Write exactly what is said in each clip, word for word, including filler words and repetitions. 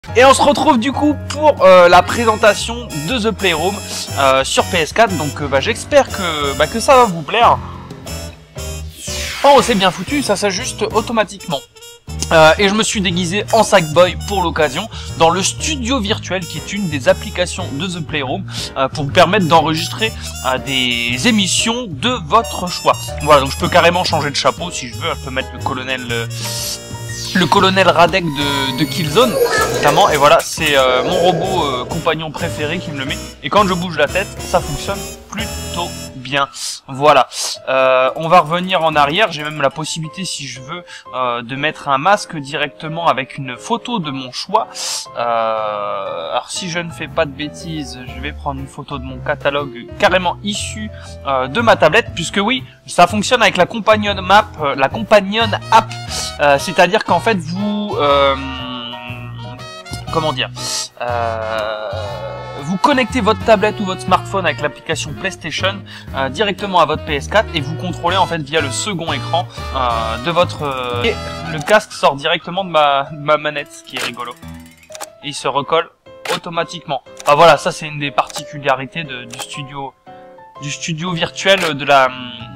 Et on se retrouve du coup pour euh, la présentation de The Playroom euh, sur P S quatre. Donc euh, bah, j'espère que, bah, que ça va vous plaire. Oh, c'est bien foutu, ça s'ajuste automatiquement. Euh, et je me suis déguisé en Sackboy pour l'occasion dans le studio virtuel qui est une des applications de The Playroom euh, pour vous permettre d'enregistrer euh, des émissions de votre choix. Voilà, donc je peux carrément changer de chapeau si je veux, je peux mettre le colonel euh, le colonel Radek de, de Killzone notamment, et voilà, c'est euh, mon robot euh, compagnon préféré qui me le met, et quand je bouge la tête, ça fonctionne plutôt bien. Voilà, euh, on va revenir en arrière, j'ai même la possibilité si je veux euh, de mettre un masque directement avec une photo de mon choix. Euh, alors si je ne fais pas de bêtises, je vais prendre une photo de mon catalogue carrément issu euh, de ma tablette, puisque oui, ça fonctionne avec la Companion Map, euh, la Companion App, euh, c'est-à-dire qu'en fait vous... Euh, comment dire euh, vous connectez votre tablette ou votre smartphone avec l'application PlayStation euh, directement à votre P S quatre et vous contrôlez en fait via le second écran euh, de votre... Euh, et le casque sort directement de ma, de ma manette, ce qui est rigolo. Et il se recolle automatiquement. Enfin voilà, ça c'est une des particularités de, du studio du studio virtuel de la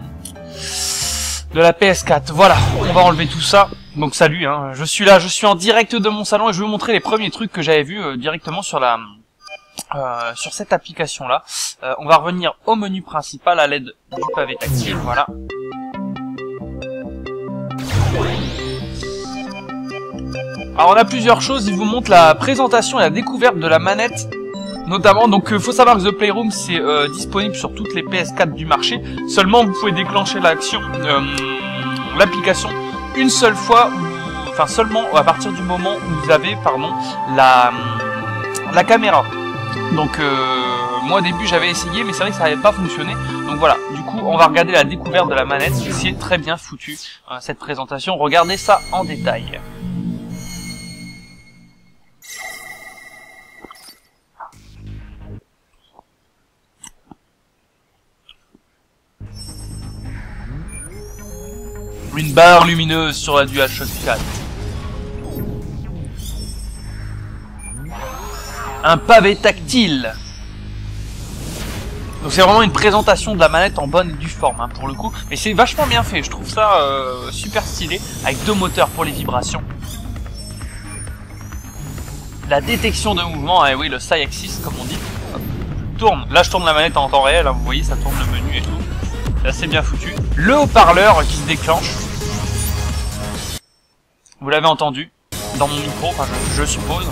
de la P S quatre. Voilà, on va enlever tout ça. Donc salut, hein, je suis là, je suis en direct de mon salon et je vais vous montrer les premiers trucs que j'avais vus euh, directement sur la euh, sur cette application là. Euh, on va revenir au menu principal à l'aide du pavé tactile, voilà. Alors on a plusieurs choses, il vous montre la présentation et la découverte de la manette. Notamment, donc il euh, faut savoir que The Playroom c'est euh, disponible sur toutes les P S quatre du marché. Seulement vous pouvez déclencher l'action, euh, l'application une seule fois, ou, enfin seulement à partir du moment où vous avez, pardon, la la caméra. Donc euh, moi au début j'avais essayé, mais c'est vrai que ça n'avait pas fonctionné. Donc voilà, du coup on va regarder la découverte de la manette. C'est très bien foutu euh, cette présentation. Regardez ça en détail. Une barre lumineuse sur la DualShock quatre. Un pavé tactile. Donc c'est vraiment une présentation de la manette en bonne et due forme hein, pour le coup. Mais c'est vachement bien fait, je trouve ça euh, super stylé. Avec deux moteurs pour les vibrations. La détection de mouvement, et eh oui le side axis comme on dit. Hop, je tourne. Là je tourne la manette en temps réel, hein, vous voyez ça tourne le menu et tout. C'est assez bien foutu. Le haut-parleur qui se déclenche. Vous l'avez entendu dans mon micro, enfin je, je suppose.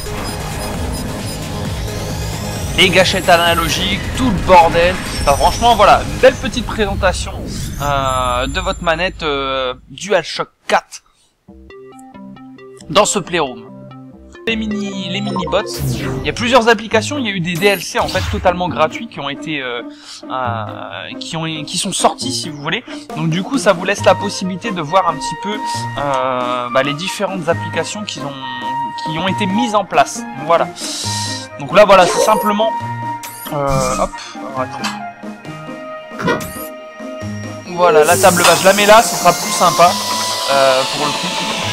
Les gâchettes analogiques, tout le bordel. Enfin, franchement voilà, une belle petite présentation euh, de votre manette euh, DualShock quatre dans ce Playroom. Les mini, les mini bots. Il y a plusieurs applications. Il y a eu des D L C en fait totalement gratuits qui ont été, euh, euh, qui ont, qui sont sortis si vous voulez. Donc du coup, ça vous laisse la possibilité de voir un petit peu euh, bah, les différentes applications qui ont, qui ont été mises en place. Voilà. Donc là, voilà, c'est simplement, euh, hop, attends. Voilà, la table basse. Je la mets là, ce sera plus sympa euh, pour le coup.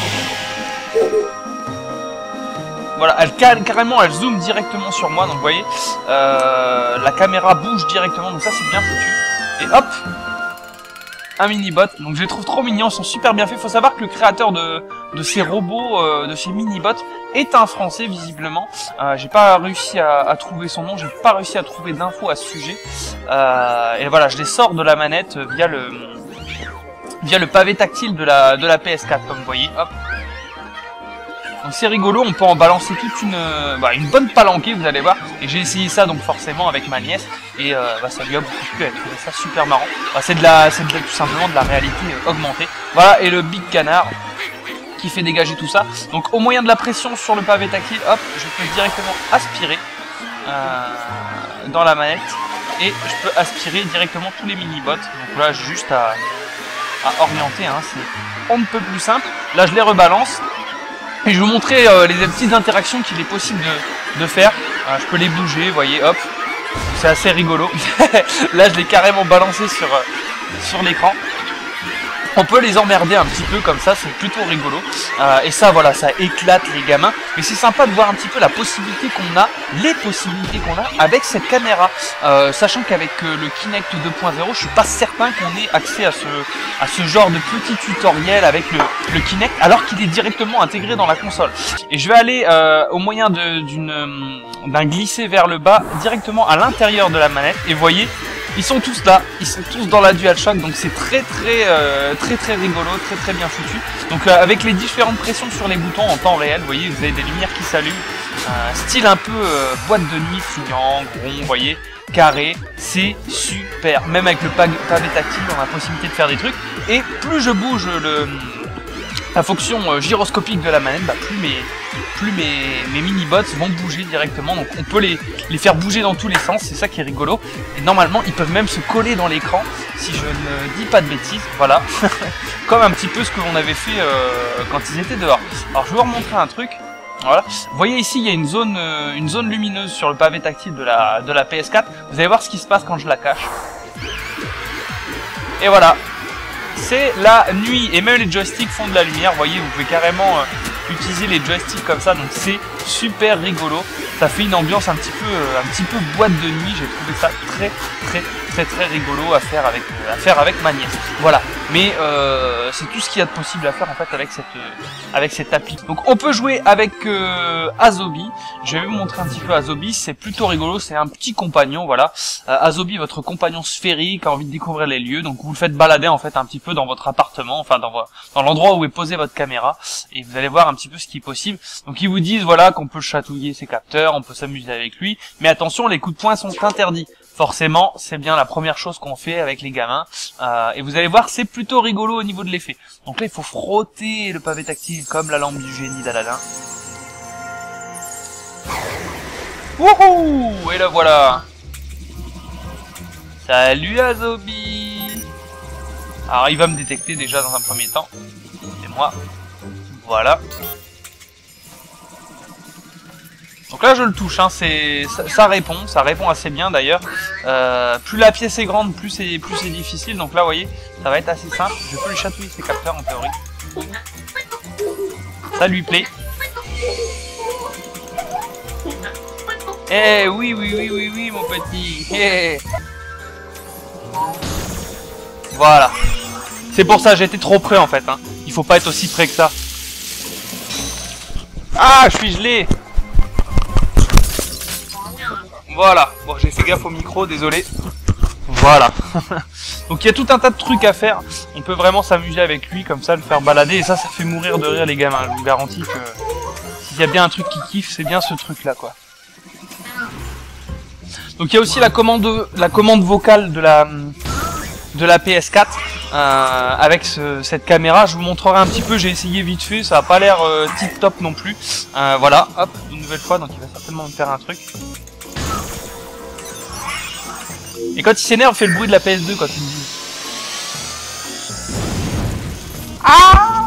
Voilà, elle carrément, elle zoome directement sur moi, donc vous voyez, euh, la caméra bouge directement, donc ça c'est bien foutu. Et hop, un mini-bot, donc je les trouve trop mignons, ils sont super bien faits. Faut savoir que le créateur de, de ces robots, euh, de ces mini-bots, est un Français visiblement. Euh, j'ai pas réussi à, à trouver son nom, j'ai pas réussi à trouver d'infos à ce sujet. Euh, et voilà, je les sors de la manette via le via le pavé tactile de la de la P S quatre, comme vous voyez, hop. Donc c'est rigolo, on peut en balancer toute une, euh, bah, une bonne palanquée, vous allez voir. Et j'ai essayé ça donc forcément avec ma nièce et euh, bah, ça lui a beaucoup plu, elle trouvait ça super marrant. Bah, c'est de la, c'est de la, tout simplement de la réalité euh, augmentée. Voilà, et le Big Canard qui fait dégager tout ça. Donc au moyen de la pression sur le pavé tactile, hop, je peux directement aspirer euh, dans la manette et je peux aspirer directement tous les mini-bots. Donc là j'ai juste à, à orienter, hein, c'est on ne peut plus simple. Là je les rebalance. Et je vais vous montrer euh, les petites interactions qu'il est possible de, de faire. Euh, je peux les bouger, vous voyez, hop. C'est assez rigolo. Là, je l'ai carrément balancé sur, euh, sur l'écran. On peut les emmerder un petit peu comme ça, c'est plutôt rigolo. Euh, et ça, voilà, ça éclate les gamins. Mais c'est sympa de voir un petit peu la possibilité qu'on a, les possibilités qu'on a avec cette caméra. Euh, sachant qu'avec euh, le Kinect deux point zéro, je suis pas certain qu'on ait accès à ce, à ce genre de petit tutoriel avec le, le Kinect, alors qu'il est directement intégré dans la console. Et je vais aller euh, au moyen de, d'une, d'un glisser vers le bas, directement à l'intérieur de la manette. Et vous voyez, ils sont tous là, ils sont tous dans la DualShock, donc c'est très très euh, très très rigolo, très très bien foutu. Donc euh, avec les différentes pressions sur les boutons en temps réel, vous voyez, vous avez des lumières qui s'allument, euh, style un peu euh, boîte de nuit, triangle, rond, vous voyez, carré, c'est super. Même avec le pavé tactile, on a la possibilité de faire des trucs. Et plus je bouge le, la fonction euh, gyroscopique de la manette, bah, plus mes plus mes, mes mini-bots vont bouger directement, donc on peut les, les faire bouger dans tous les sens, c'est ça qui est rigolo, et normalement ils peuvent même se coller dans l'écran, si je ne dis pas de bêtises, voilà, comme un petit peu ce que l'on avait fait euh, quand ils étaient dehors. Alors je vais vous remontrer un truc, voilà, vous voyez ici il y a une zone, euh, une zone lumineuse sur le pavé tactile de la, de la P S quatre, vous allez voir ce qui se passe quand je la cache, et voilà, c'est la nuit, et même les joysticks font de la lumière, vous voyez, vous pouvez carrément... Euh, utiliser les joysticks comme ça, donc c'est super rigolo, ça fait une ambiance un petit peu euh, un petit peu boîte de nuit, j'ai trouvé ça très très très très rigolo à faire avec euh, à faire avec ma nièce. Voilà, mais euh, c'est tout ce qu'il y a de possible à faire en fait avec cette euh, avec cette appli. Donc on peut jouer avec euh, Asobi. Je vais vous montrer un petit peu Asobi, c'est plutôt rigolo, c'est un petit compagnon, voilà. Euh, Asobi, votre compagnon sphérique, a envie de découvrir les lieux, donc vous le faites balader en fait un petit peu dans votre appartement, enfin dans dans l'endroit où est posée votre caméra, et vous allez voir un petit peu ce qui est possible. Donc ils vous disent voilà qu'on peut chatouiller ses capteurs, on peut s'amuser avec lui, mais attention, les coups de poing sont interdits. Forcément, c'est bien la première chose qu'on fait avec les gamins, euh, et vous allez voir, c'est plutôt rigolo au niveau de l'effet. Donc là, il faut frotter le pavé tactile comme la lampe du génie d'Aladin. Wouhou! Et le voilà. Salut Asobi. Alors il va me détecter déjà dans un premier temps. C'est moi. Voilà. Donc là je le touche, hein, c'est ça, ça répond, ça répond assez bien d'ailleurs. Euh, plus la pièce est grande, plus c'est plus c'est difficile. Donc là vous voyez, ça va être assez simple. Je peux lui chatouiller ses capteurs en théorie. Ça lui plaît. Eh oui oui oui oui oui mon petit. Eh. Voilà. C'est pour ça j'étais trop près en fait. Hein. Il faut pas être aussi près que ça. Ah, je suis gelé. Voilà, bon j'ai fait gaffe au micro, désolé. Voilà. Donc il y a tout un tas de trucs à faire. On peut vraiment s'amuser avec lui comme ça, le faire balader. Et ça, ça fait mourir de rire les gamins. Je vous garantis que s'il y a bien un truc qui kiffe, c'est bien ce truc là quoi. Donc il y a aussi la commande, la commande vocale de la, de la P S quatre. Euh, avec ce, cette caméra, je vous montrerai un petit peu, j'ai essayé vite fait, ça a pas l'air euh, tip top non plus. Euh, voilà, hop, une nouvelle fois, donc il va certainement me faire un truc. Et quand il s'énerve, fait le bruit de la P S deux quand il me dit. Ah!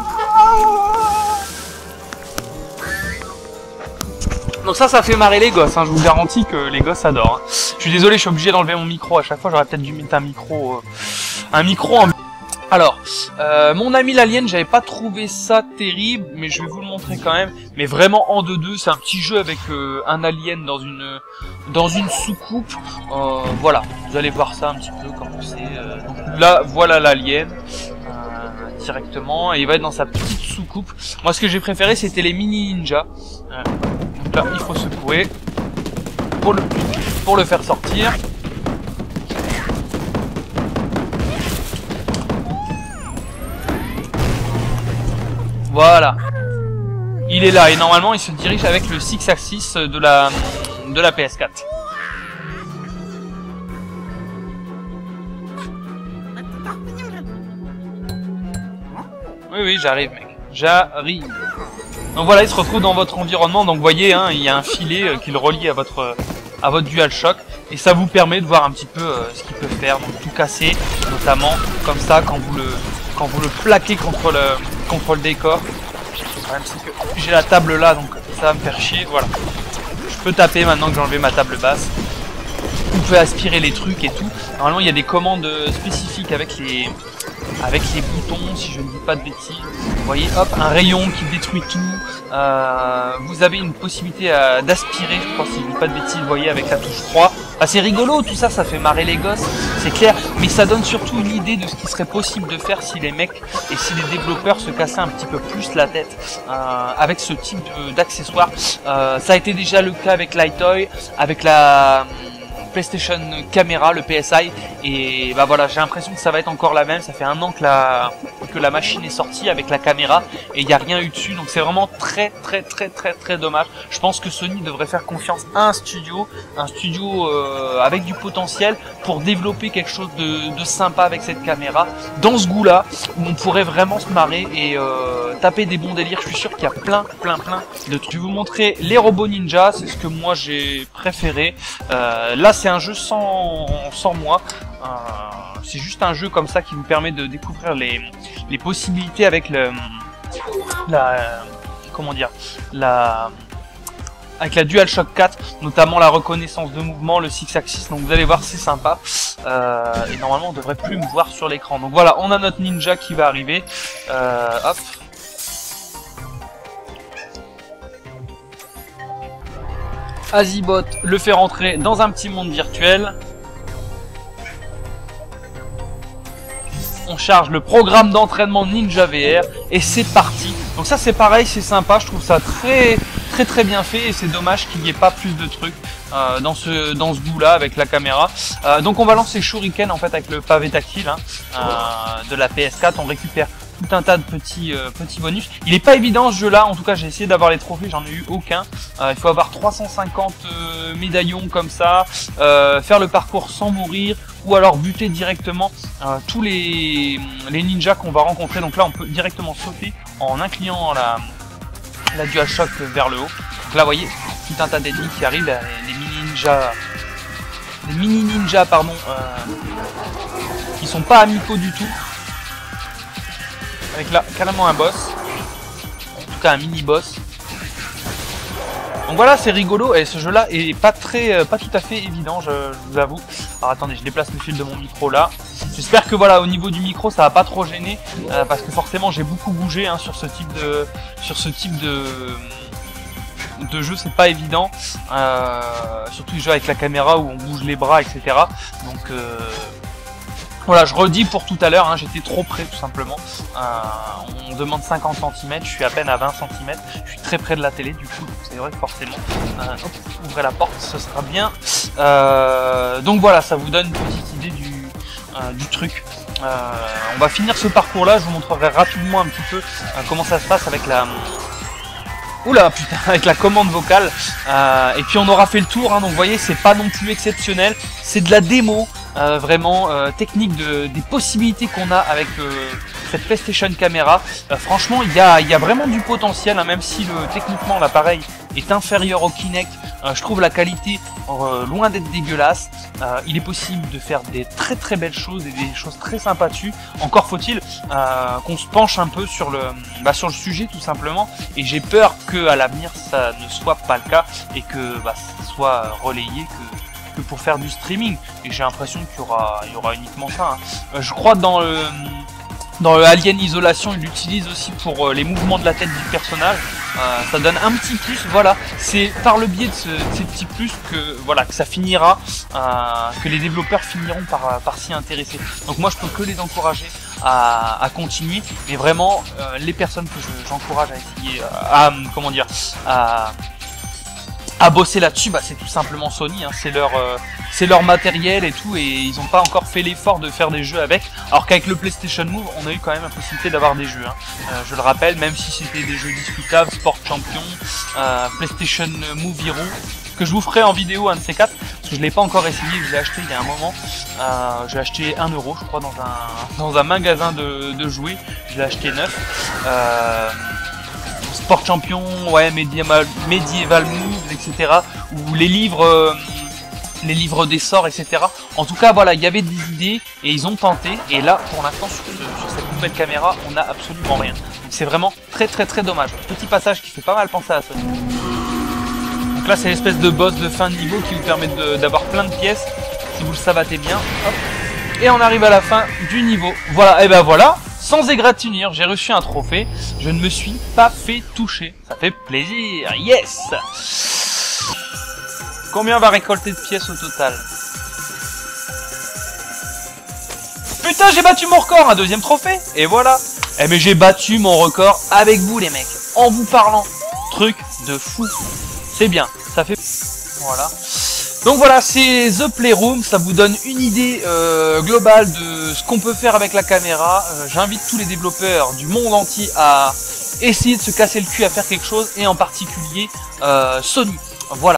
Donc ça, ça fait marrer les gosses, hein, je vous garantis que les gosses adorent. Hein. Je suis désolé, je suis obligé d'enlever mon micro à chaque fois, j'aurais peut-être dû mettre un micro... Euh, un micro en... Alors, euh, mon ami l'alien, j'avais pas trouvé ça terrible, mais je vais vous le montrer quand même. Mais vraiment en deux deux, c'est un petit jeu avec euh, un alien dans une dans une soucoupe. Euh, voilà, vous allez voir ça un petit peu comment c'est. Euh, donc là, voilà l'alien euh, directement, et il va être dans sa petite soucoupe. Moi, ce que j'ai préféré, c'était les mini ninjas. Euh, donc là, il faut secouer pour le pour le faire sortir. Voilà, il est là et normalement il se dirige avec le six axis de la de la P S quatre. Oui oui, j'arrive mec, j'arrive. Donc voilà, il se retrouve dans votre environnement. Donc vous voyez, hein, il y a un filet qui le relie à votre à votre DualShock et ça vous permet de voir un petit peu euh, ce qu'il peut faire. Donc tout casser, notamment comme ça quand vous le quand vous le plaquez contre le contre le décor. Le problème c'est que j'ai la table là, donc ça va me faire chier. Voilà, je peux taper maintenant que j'ai enlevé ma table basse. Vous pouvez aspirer les trucs et tout. Normalement il y a des commandes spécifiques avec les avec les boutons, si je ne dis pas de bêtises. Vous voyez, hop, un rayon qui détruit tout. Euh, vous avez une possibilité euh, d'aspirer, je crois, si je ne dis pas de bêtises, vous voyez, avec la touche trois. Ah, c'est rigolo, tout ça, ça fait marrer les gosses, c'est clair, mais ça donne surtout une idée de ce qui serait possible de faire si les mecs et si les développeurs se cassaient un petit peu plus la tête euh, avec ce type d'accessoires. Euh, ça a été déjà le cas avec Lightoy, avec la PlayStation Camera, le P S I, et bah voilà, j'ai l'impression que ça va être encore la même. Ça fait un an que la que la machine est sortie avec la caméra et il n'y a rien eu dessus, donc c'est vraiment très très très très très dommage. Je pense que Sony devrait faire confiance à un studio, un studio euh, avec du potentiel pour développer quelque chose de, de sympa avec cette caméra, dans ce goût-là, où on pourrait vraiment se marrer et euh, taper des bons délires. Je suis sûr qu'il y a plein plein plein de trucs. Je vais vous montrer les robots ninja, c'est ce que moi j'ai préféré. Euh, là c'est un jeu sans, sans moi, euh, c'est juste un jeu comme ça qui vous permet de découvrir les, les possibilités avec le, la, comment dire, la, avec la DualShock quatre, notamment la reconnaissance de mouvement, le six axis, donc vous allez voir c'est sympa, euh, et normalement on devrait plus me voir sur l'écran. Donc voilà, on a notre ninja qui va arriver, euh, hop. Azibot le fait rentrer dans un petit monde virtuel. On charge le programme d'entraînement Ninja V R et c'est parti. Donc ça c'est pareil, c'est sympa, je trouve ça très très très bien fait et c'est dommage qu'il n'y ait pas plus de trucs euh, dans ce dans ce goût là avec la caméra. Euh, donc on va lancer Shuriken en fait avec le pavé tactile hein, euh, de la P S quatre, on récupère tout un tas de petits euh, petits bonus. Il est pas évident ce jeu là, en tout cas j'ai essayé d'avoir les trophées, j'en ai eu aucun. Euh, il faut avoir trois cent cinquante euh, médaillons comme ça, euh, faire le parcours sans mourir, ou alors buter directement euh, tous les, les ninjas qu'on va rencontrer. Donc là on peut directement sauter en inclinant la, la DualShock vers le haut. Donc là vous voyez tout un tas d'ennemis qui arrivent, les, les mini ninjas, les mini ninjas pardon, euh, qui sont pas amicaux du tout. Avec là carrément un boss, en tout cas un mini boss. Donc voilà, c'est rigolo et ce jeu là est pas très, pas tout à fait évident, je, je vous avoue. Alors attendez, je déplace le fil de mon micro là. J'espère que voilà, au niveau du micro ça va pas trop gêner euh, parce que forcément j'ai beaucoup bougé hein, sur ce type de, sur ce type de, de jeu, c'est pas évident. Euh, surtout les jeux avec la caméra où on bouge les bras, et cetera. Donc euh, voilà, je redis pour tout à l'heure, hein, j'étais trop près tout simplement. Euh, on demande cinquante centimètres, je suis à peine à vingt centimètres, je suis très près de la télé du coup, c'est vrai que forcément, euh, hop, ouvrez la porte, ce sera bien. Euh, donc voilà, ça vous donne une petite idée du, euh, du truc. Euh, on va finir ce parcours là, je vous montrerai rapidement un petit peu euh, comment ça se passe avec la... Oula putain, avec la commande vocale. Euh, et puis on aura fait le tour, hein, donc vous voyez, c'est pas non plus exceptionnel, c'est de la démo. Euh, vraiment euh, technique de, des possibilités qu'on a avec euh, cette PlayStation Camera. Euh, franchement, il y a, y a vraiment du potentiel, hein, même si le, techniquement l'appareil est inférieur au Kinect. Euh, je trouve la qualité euh, loin d'être dégueulasse. Euh, il est possible de faire des très très belles choses et des choses très sympas dessus. Encore faut-il euh, qu'on se penche un peu sur le, bah, sur le sujet tout simplement. Et j'ai peur que à l'avenir ça ne soit pas le cas et que bah, ça soit relayé que que pour faire du streaming, et j'ai l'impression qu'il y aura, il y aura uniquement ça. Hein. Euh, je crois dans le, dans le Alien Isolation, il l'utilise aussi pour euh, les mouvements de la tête du personnage. Euh, ça donne un petit plus, voilà. C'est par le biais de, ce, de ces petits plus que, voilà, que ça finira, euh, que les développeurs finiront par, par s'y intéresser. Donc moi, je peux que les encourager à, à continuer, mais vraiment, euh, les personnes que j'encourage à essayer, à, comment dire, à à bosser là-dessus, bah, c'est tout simplement Sony, hein. C'est leur, euh, c'est leur matériel et tout, et ils n'ont pas encore fait l'effort de faire des jeux avec, alors qu'avec le PlayStation Move, on a eu quand même la possibilité d'avoir des jeux, hein. Euh, je le rappelle, même si c'était des jeux discutables, Sport Champion, euh, PlayStation Move Hero, que je vous ferai en vidéo un de ces quatre, parce que je l'ai pas encore essayé, je l'ai acheté il y a un moment, euh, j'ai acheté un euro je crois dans un, dans un magasin de, de jouets, je l'ai acheté neuf, euh, Sport Champion, ouais, Medieval, Medieval Moves, et cetera. Ou les livres, euh, les livres des sorts, et cetera. En tout cas, voilà, il y avait des idées et ils ont tenté. Et là, pour l'instant, sur, sur cette nouvelle caméra, on n'a absolument rien. Donc c'est vraiment très très très dommage. Petit passage qui fait pas mal penser à ça. Donc là, c'est l'espèce de boss de fin de niveau qui vous permet d'avoir plein de pièces. Si vous le savatez bien, hop. Et on arrive à la fin du niveau. Voilà, et ben voilà, sans égratignure, j'ai reçu un trophée. Je ne me suis pas fait toucher. Ça fait plaisir, yes. Combien on va récolter de pièces au total? Putain, j'ai battu mon record, un deuxième trophée. Et voilà. Eh mais j'ai battu mon record avec vous les mecs, en vous parlant. Truc de fou. C'est bien, ça fait... Voilà. Donc voilà, c'est The Playroom, ça vous donne une idée euh, globale de ce qu'on peut faire avec la caméra. Euh, J'invite tous les développeurs du monde entier à essayer de se casser le cul à faire quelque chose, et en particulier euh, Sony. Voilà.